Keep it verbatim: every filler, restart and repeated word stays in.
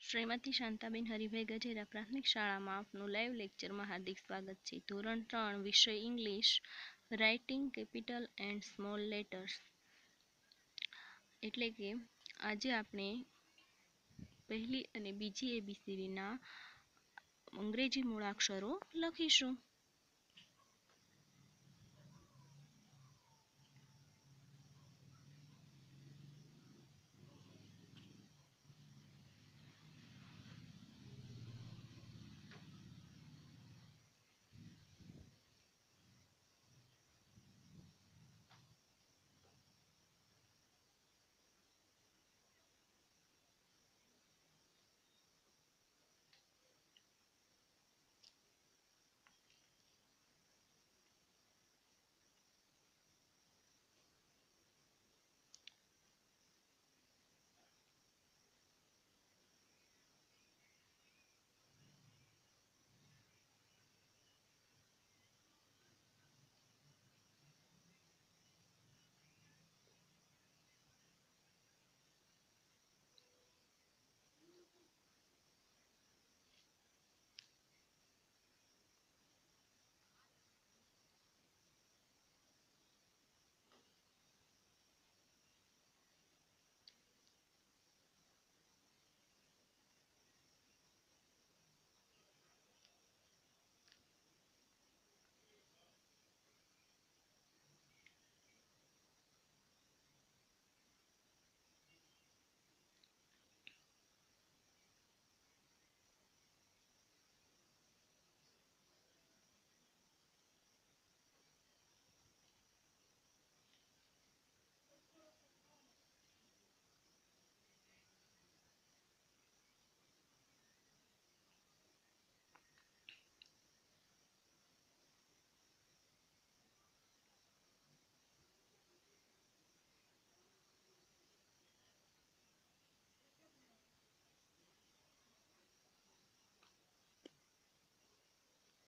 શ્રીમતી શાંતાબેન હરિભાઈ ગજેરા, પ્રાથમિક શાળામાં આપનું લાઈવ લેક્ચરમાં હાર્દિક સ્વાગત છે. ધોરણ ત્રણ, વિષય English, writing capital and small letters. એટલે કે આજે આપણે પહેલી અને બીજી એબીસીડીના અંગ્રેજી મૂળાક્ષરો લખીશું.